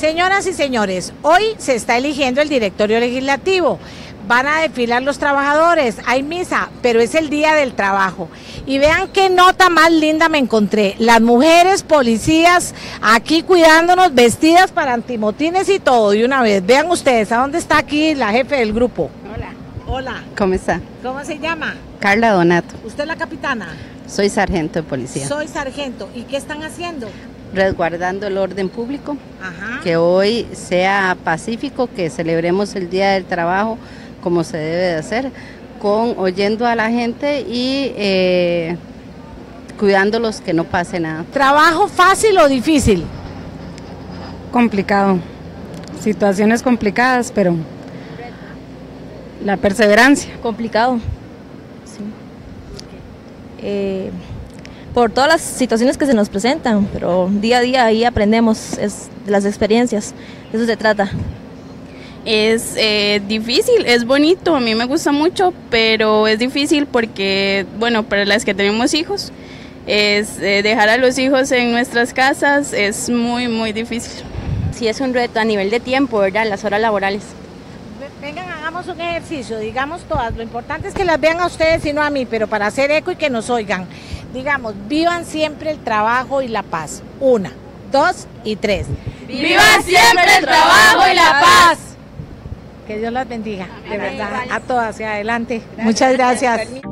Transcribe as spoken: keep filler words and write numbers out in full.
Señoras y señores, hoy se está eligiendo el directorio legislativo. Van a desfilar los trabajadores, hay misa, pero es el día del trabajo. Y vean qué nota más linda me encontré. Las mujeres policías aquí cuidándonos, vestidas para antimotines y todo de una vez. Vean ustedes, ¿a dónde está aquí la jefe del grupo? Hola. Hola. ¿Cómo está? ¿Cómo se llama? Carla Donato. ¿Usted es la capitana? Soy sargento de policía. Soy sargento. ¿Y qué están haciendo? Resguardando el orden público. Ajá. Que hoy sea pacífico, que celebremos el Día del Trabajo como se debe de hacer, con oyendo a la gente y eh, cuidándolos que no pase nada. ¿Trabajo fácil o difícil? Complicado, situaciones complicadas, pero la perseverancia. Complicado, sí. Eh, por todas las situaciones que se nos presentan, pero día a día ahí aprendemos es, de las experiencias, de eso se trata. Es eh, difícil, es bonito, a mí me gusta mucho, pero es difícil porque, bueno, para las que tenemos hijos, es eh, dejar a los hijos en nuestras casas es muy, muy difícil. Sí, es un reto a nivel de tiempo, ¿verdad? Las horas laborales. Vengan, hagamos un ejercicio, digamos todas, lo importante es que las vean a ustedes y no a mí, pero para hacer eco y que nos oigan. Digamos, vivan siempre el trabajo y la paz. Una, dos y tres. ¡Viva siempre el trabajo y la paz! Que Dios las bendiga, de verdad, a todas, hacia adelante. Muchas gracias.